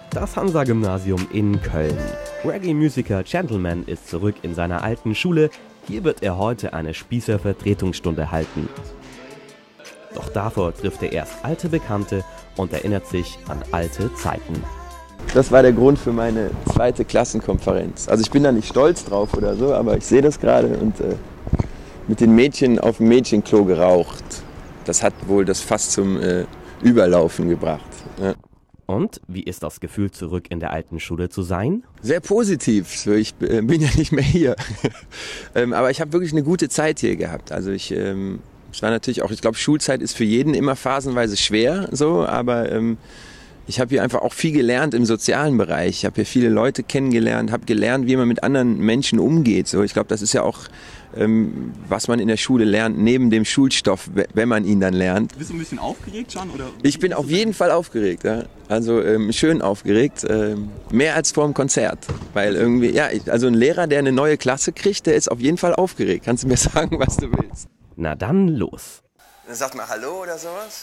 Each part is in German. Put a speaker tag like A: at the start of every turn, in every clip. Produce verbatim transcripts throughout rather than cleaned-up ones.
A: Das Hansa-Gymnasium in Köln. Reggae-Musiker Gentleman ist zurück in seiner alten Schule. Hier wird er heute eine Spießer-Vertretungsstunde halten. Doch davor trifft er erst alte Bekannte und erinnert sich an alte Zeiten.
B: Das war der Grund für meine zweite Klassenkonferenz. Also ich bin da nicht stolz drauf oder so, aber ich sehe das gerade und äh, mit den Mädchen auf dem Mädchenklo geraucht. Das hat wohl das Fass zum äh, Überlaufen gebracht. Ja.
A: Und wie ist das Gefühl, zurück in der alten Schule zu sein?
B: Sehr positiv. Ich äh, bin ja nicht mehr hier. ähm, aber ich habe wirklich eine gute Zeit hier gehabt. Also ich, ähm, es war natürlich auch, ich glaube, Schulzeit ist für jeden immer phasenweise schwer, so, aber ähm, ich habe hier einfach auch viel gelernt im sozialen Bereich. Ich habe hier viele Leute kennengelernt, habe gelernt, wie man mit anderen Menschen umgeht. So, ich glaube, das ist ja auch, ähm, was man in der Schule lernt, neben dem Schulstoff, wenn man ihn dann lernt.
C: Bist du ein bisschen aufgeregt schon? Oder?
B: Ich bin auf jeden Fall aufgeregt. Ja? Also ähm, schön aufgeregt. Ähm, mehr als vor dem Konzert. Weil irgendwie, ja, ich, also ein Lehrer, der eine neue Klasse kriegt, der ist auf jeden Fall aufgeregt. Kannst du mir sagen, was du willst?
A: Na dann los.
B: Dann sagt mal Hallo oder sowas.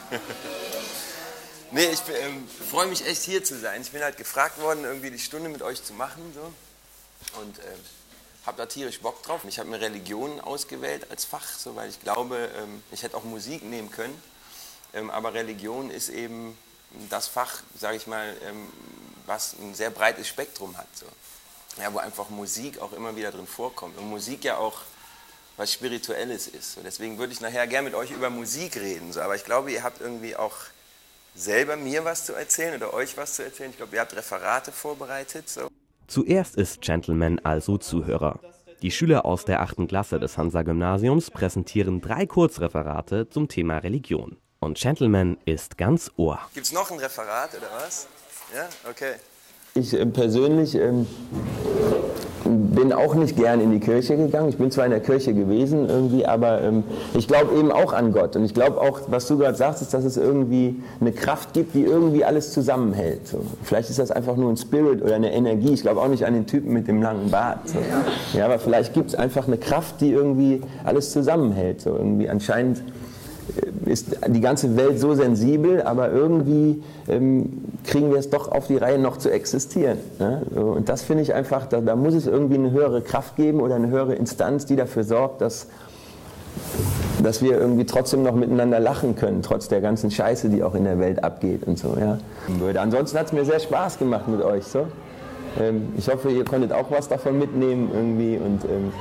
B: Nee, ich ähm, freue mich echt hier zu sein. Ich bin halt gefragt worden, irgendwie die Stunde mit euch zu machen. So. Und ähm, habe da tierisch Bock drauf. Ich habe mir Religion ausgewählt als Fach, so, weil ich glaube, ähm, ich hätte auch Musik nehmen können. Ähm, aber Religion ist eben das Fach, sage ich mal, ähm, was ein sehr breites Spektrum hat. So. Ja, wo einfach Musik auch immer wieder drin vorkommt. Und Musik ja auch was Spirituelles ist. So. Deswegen würde ich nachher gerne mit euch über Musik reden. So. Aber ich glaube, ihr habt irgendwie auch selber mir was zu erzählen oder euch was zu erzählen. Ich glaube, ihr habt Referate vorbereitet. So.
A: Zuerst ist Gentleman also Zuhörer. Die Schüler aus der achten Klasse des Hansa-Gymnasiums präsentieren drei Kurzreferate zum Thema Religion. Und Gentleman ist ganz Ohr.
B: Gibt's noch ein Referat oder was? Ja, okay. Ich äh, persönlich ähm, bin auch nicht gern in die Kirche gegangen. Ich bin zwar in der Kirche gewesen irgendwie, aber ähm, ich glaube eben auch an Gott. Und ich glaube auch, was du gerade sagst, ist, dass es irgendwie eine Kraft gibt, die irgendwie alles zusammenhält. So. Vielleicht ist das einfach nur ein Spirit oder eine Energie. Ich glaube auch nicht an den Typen mit dem langen Bart. So. Ja, aber vielleicht gibt es einfach eine Kraft, die irgendwie alles zusammenhält. So. Irgendwie anscheinend ist die ganze Welt so sensibel, aber irgendwie ähm, kriegen wir es doch auf die Reihe, noch zu existieren. Ne? Und das finde ich einfach, da, da muss es irgendwie eine höhere Kraft geben oder eine höhere Instanz, die dafür sorgt, dass, dass wir irgendwie trotzdem noch miteinander lachen können, trotz der ganzen Scheiße, die auch in der Welt abgeht und so. Ja? Ansonsten hat es mir sehr Spaß gemacht mit euch. So. Ähm, ich hoffe, ihr konntet auch was davon mitnehmen irgendwie und ähm,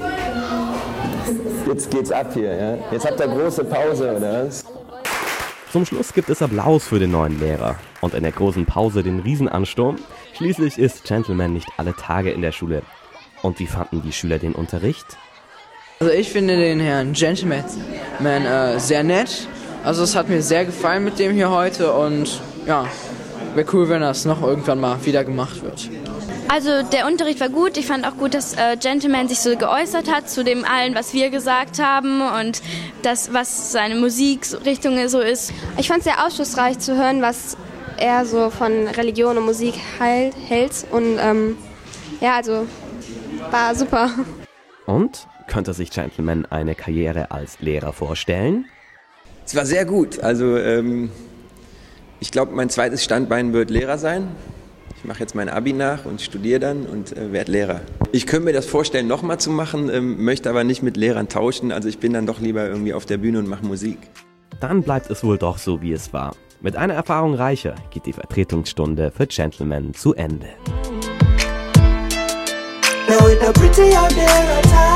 B: jetzt geht's ab hier, ja? Jetzt habt ihr große Pause, oder was?
A: Zum Schluss gibt es Applaus für den neuen Lehrer. Und in der großen Pause den Riesenansturm. Schließlich ist Gentleman nicht alle Tage in der Schule. Und wie fanden die Schüler den Unterricht?
D: Also ich finde den Herrn Gentleman äh, sehr nett. Also es hat mir sehr gefallen mit dem hier heute und ja, wäre cool, wenn das noch irgendwann mal wieder gemacht wird.
E: Also der Unterricht war gut. Ich fand auch gut, dass äh, Gentleman sich so geäußert hat zu dem allen, was wir gesagt haben und das, was seine Musikrichtung so ist.
F: Ich fand es sehr aufschlussreich zu hören, was er so von Religion und Musik halt, hält. Und ähm, ja, also war super.
A: Und könnte sich Gentleman eine Karriere als Lehrer vorstellen?
B: Es war sehr gut. Also ähm, ich glaube, mein zweites Standbein wird Lehrer sein. Ich mache jetzt mein Abi nach und studiere dann und äh, werde Lehrer. Ich könnte mir das vorstellen, nochmal zu machen, ähm, möchte aber nicht mit Lehrern tauschen. Also ich bin dann doch lieber irgendwie auf der Bühne und mache Musik. Dann bleibt es wohl doch so, wie es war. Mit einer Erfahrung reicher geht die Vertretungsstunde für Gentleman zu Ende. Now